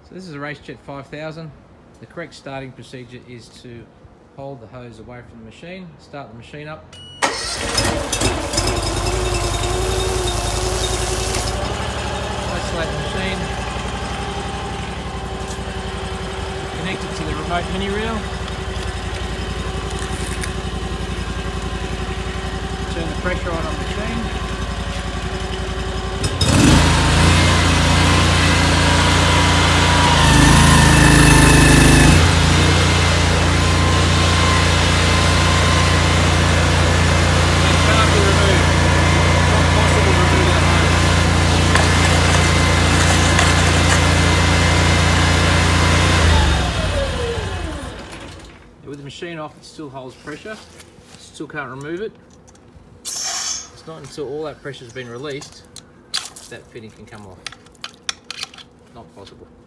So this is a Race Jet 5000. The correct starting procedure is to hold the hose away from the machine, start the machine up. Isolate the machine. Connect it to the remote mini reel. Turn the pressure on the machine. With the machine off, it still holds pressure. Still can't remove it. It's not until all that pressure's been released that fitting can come off. Not possible.